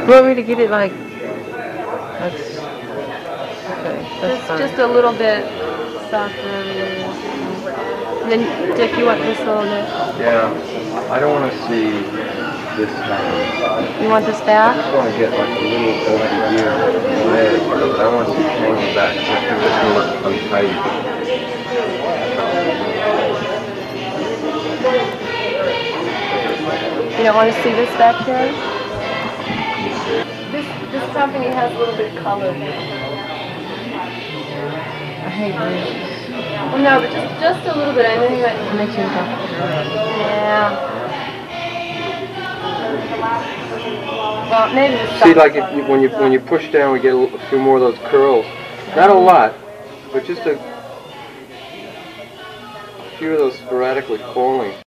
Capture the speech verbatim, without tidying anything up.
You want me to get it like... That's... Okay, that's Just, fine. just a little bit softer. And then, Dick, you want this a little bit? Yeah, I don't want to see this happen. You want this I back? just want to get like a little over here, leg, but I want to see it hanging back. I think it's going to look untidy. You don't want to see this back here? This, this company has a little bit of color. I hate this. Well, no, but just, just a little bit. I know you might... It makes me uncomfortable. Yeah. Well, maybe this See, like if you, when you when you push down, we get a few more of those curls. Not a lot, but just a few of those sporadically falling.